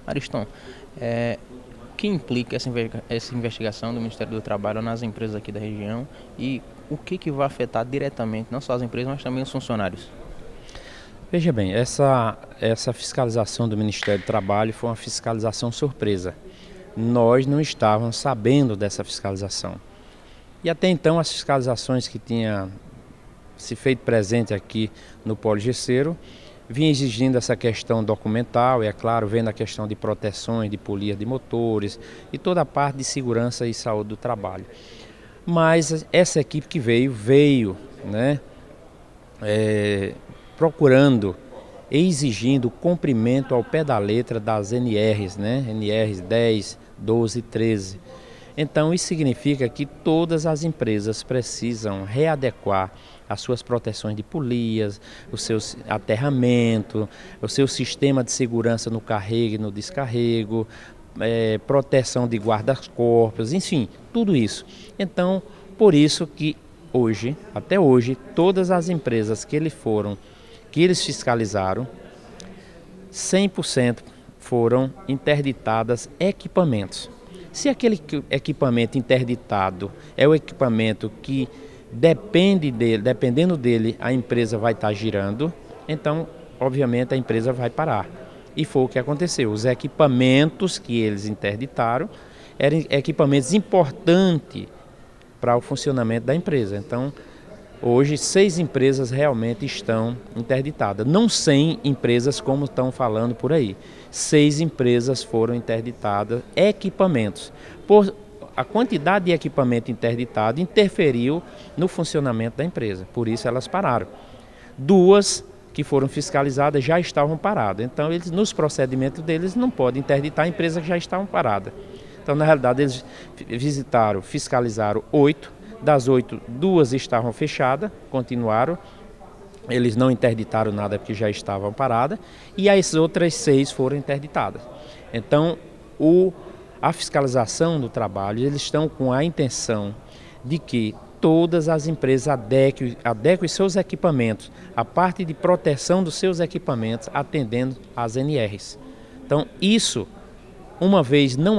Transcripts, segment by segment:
Ariston, o que implica essa investigação do Ministério do Trabalho nas empresas aqui da região e o que vai afetar diretamente não só as empresas, mas também os funcionários? Veja bem, essa fiscalização do Ministério do Trabalho foi uma fiscalização surpresa. Nós não estávamos sabendo dessa fiscalização. E até então as fiscalizações que tinham se feito presente aqui no Polo Gesseiro vinha exigindo essa questão documental e, é claro, vendo a questão de proteções, de polia de motores e toda a parte de segurança e saúde do trabalho. Mas essa equipe que veio, né, procurando e exigindo cumprimento ao pé da letra das NRs, né, NRs 10, 12 e 13. Então isso significa que todas as empresas precisam readequar as suas proteções de polias, o seu aterramento, o seu sistema de segurança no carrego e no descarrego, proteção de guarda-corpos, enfim, tudo isso. Então, por isso que hoje, até hoje, todas as empresas que eles fiscalizaram, 100% foram interditadas equipamentos. Se aquele equipamento interditado é o equipamento que dependendo dele, a empresa vai estar girando, então, obviamente, a empresa vai parar. E foi o que aconteceu. Os equipamentos que eles interditaram eram equipamentos importantes para o funcionamento da empresa. Então, hoje, 6 empresas realmente estão interditadas. Não 100 empresas como estão falando por aí. 6 empresas foram interditadas, equipamentos. A quantidade de equipamento interditado interferiu no funcionamento da empresa, por isso elas pararam. 2 que foram fiscalizadas já estavam paradas, então eles nos procedimentos deles não podem interditar empresas que já estavam paradas. Então na realidade eles fiscalizaram 8, das 8, 2 estavam fechadas, continuaram, eles não interditaram nada porque já estavam paradas, e as outras 6 foram interditadas. Então a fiscalização do trabalho, eles estão com a intenção de que todas as empresas adequem seus equipamentos, a parte de proteção dos seus equipamentos, atendendo às NRs. Então, isso, uma vez não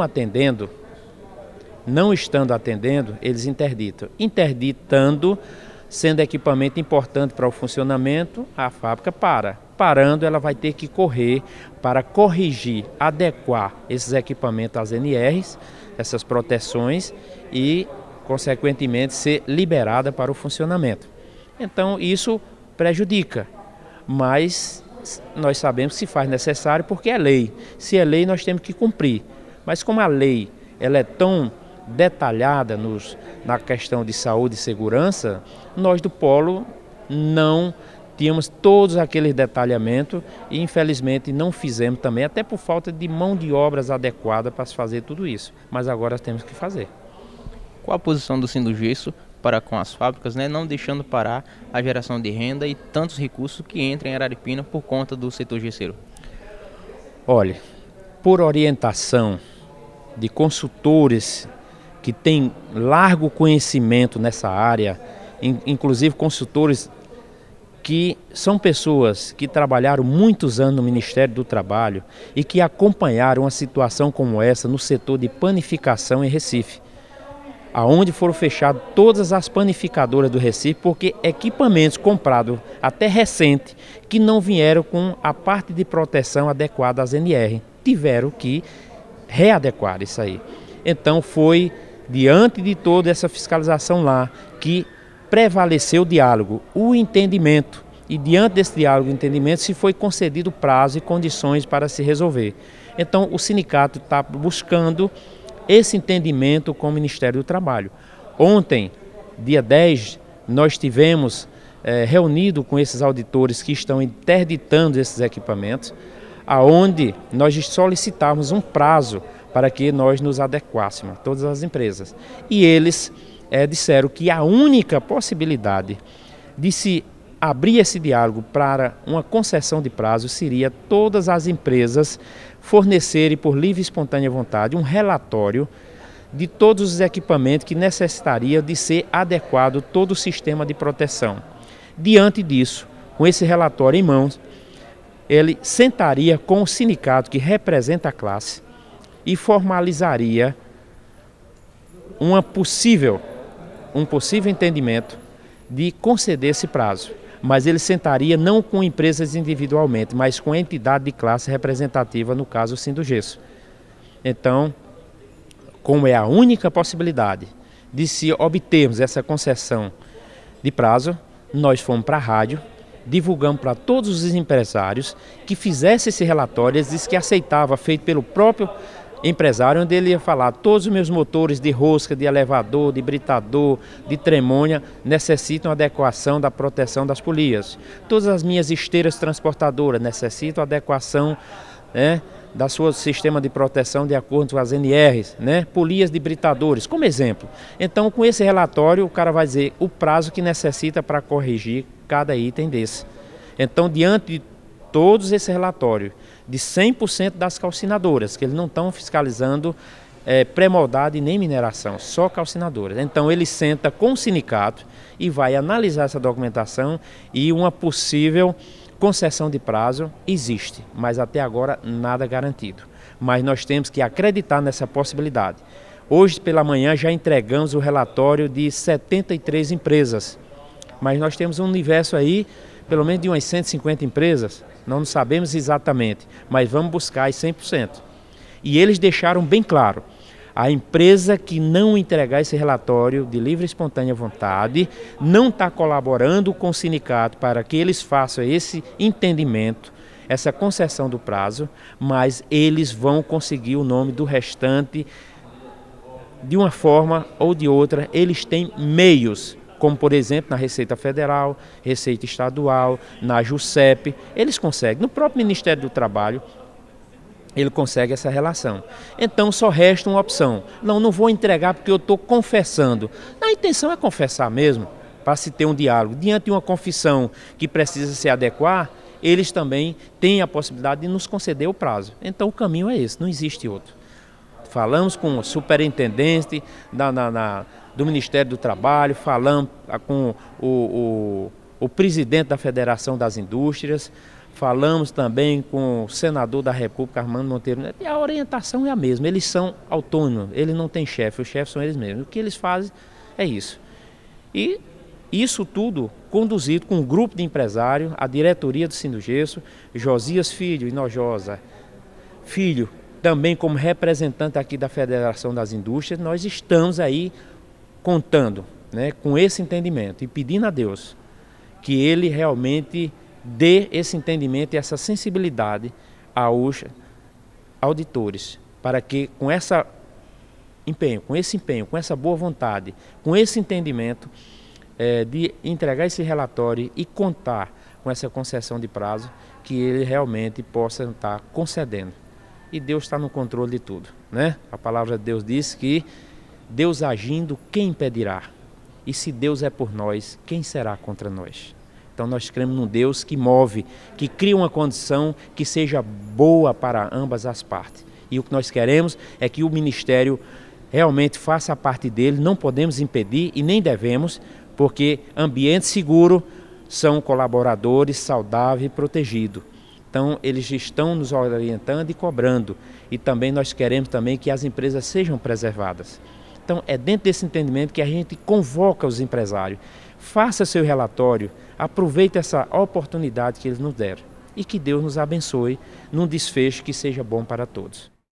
estando atendendo, eles interditam. Interditando, sendo equipamento importante para o funcionamento, a fábrica para. Parando, ela vai ter que correr para corrigir, adequar esses equipamentos às NRs, essas proteções e, consequentemente, ser liberada para o funcionamento. Então, isso prejudica, mas nós sabemos que se faz necessário porque é lei. Se é lei, nós temos que cumprir. Mas como a lei ela é tão detalhada na questão de saúde e segurança, nós do Polo não tínhamos todos aqueles detalhamentos e infelizmente não fizemos também, até por falta de mão de obras adequada para se fazer tudo isso. Mas agora temos que fazer. Qual a posição do Sindugesso para com as fábricas, né, não deixando parar a geração de renda e tantos recursos que entram em Araripina por conta do setor gesseiro? Olha, por orientação de consultores que têm largo conhecimento nessa área, inclusive consultores que são pessoas que trabalharam muitos anos no Ministério do Trabalho e que acompanharam uma situação como essa no setor de panificação em Recife, aonde foram fechadas todas as panificadoras do Recife, porque equipamentos comprados até recente que não vieram com a parte de proteção adequada às NR, tiveram que readequar isso aí. Então foi diante de toda essa fiscalização lá que prevaleceu o diálogo, o entendimento, e diante desse diálogo e entendimento se foi concedido prazo e condições para se resolver. Então o sindicato está buscando esse entendimento com o Ministério do Trabalho. Ontem, dia 10, nós tivemos reunido com esses auditores que estão interditando esses equipamentos, aonde nós solicitávamos um prazo para que nós nos adequássemos, todas as empresas. E eles disseram que a única possibilidade de se abrir esse diálogo para uma concessão de prazo seria todas as empresas fornecerem por livre e espontânea vontade um relatório de todos os equipamentos que necessitariam de ser adequado todo o sistema de proteção. Diante disso, com esse relatório em mãos, ele sentaria com o sindicato que representa a classe e formalizaria um possível entendimento de conceder esse prazo. Mas ele sentaria não com empresas individualmente, mas com a entidade de classe representativa, no caso o Sindugesso. Então, como é a única possibilidade de se obtermos essa concessão de prazo, nós fomos para a rádio, divulgamos para todos os empresários que fizessem esse relatório. Eles disseram que aceitava, feito pelo próprio empresário, onde ele ia falar: todos os meus motores de rosca, de elevador, de britador, de tremônia necessitam adequação da proteção das polias. Todas as minhas esteiras transportadoras necessitam adequação, né, da sua sistema de proteção de acordo com as NRs, né, polias de britadores, como exemplo. Então, com esse relatório, o cara vai dizer o prazo que necessita para corrigir cada item desse. Então, diante de todos esse relatório de 100% das calcinadoras, que eles não estão fiscalizando pré-moldado e nem mineração, só calcinadoras. Então ele senta com o sindicato e vai analisar essa documentação, e uma possível concessão de prazo existe, mas até agora nada garantido. Mas nós temos que acreditar nessa possibilidade. Hoje pela manhã já entregamos o relatório de 73 empresas, mas nós temos um universo aí, pelo menos de umas 150 empresas, não sabemos exatamente, mas vamos buscar as 100%. E eles deixaram bem claro: a empresa que não entregar esse relatório de livre e espontânea vontade não está colaborando com o sindicato para que eles façam esse entendimento, essa concessão do prazo, mas eles vão conseguir o nome do restante de uma forma ou de outra. Eles têm meios, como por exemplo na Receita Federal, Receita Estadual, na JUSEP, eles conseguem. No próprio Ministério do Trabalho, ele consegue essa relação. Então só resta uma opção: não vou entregar porque eu estou confessando. A intenção é confessar mesmo, para se ter um diálogo. Diante de uma confissão que precisa se adequar, eles também têm a possibilidade de nos conceder o prazo. Então o caminho é esse, não existe outro. Falamos com o superintendente do Ministério do Trabalho, falamos com o presidente da Federação das Indústrias, falamos também com o senador da República, Armando Monteiro. E a orientação é a mesma: eles são autônomos, eles não têm chefe, os chefes são eles mesmos. O que eles fazem é isso. E isso tudo conduzido com um grupo de empresários, a diretoria do Sindugesso, Josias Filho, Hinojosa Filho, também como representante aqui da Federação das Indústrias. Nós estamos aí contando, né, com esse entendimento e pedindo a Deus que Ele realmente dê esse entendimento e essa sensibilidade aos auditores, para que com esse empenho, com essa boa vontade, com esse entendimento de entregar esse relatório e contar com essa concessão de prazo, que ele realmente possa estar concedendo. E Deus está no controle de tudo, né? A palavra de Deus diz que Deus agindo, quem impedirá? E se Deus é por nós, quem será contra nós? Então nós cremos num Deus que move, que cria uma condição que seja boa para ambas as partes. E o que nós queremos é que o Ministério realmente faça a parte dele. Não podemos impedir e nem devemos, porque ambiente seguro são colaboradores saudáveis e protegidos. Então eles estão nos orientando e cobrando. E também nós queremos também que as empresas sejam preservadas. Então é dentro desse entendimento que a gente convoca os empresários. Faça seu relatório, aproveite essa oportunidade que eles nos deram. E que Deus nos abençoe num desfecho que seja bom para todos.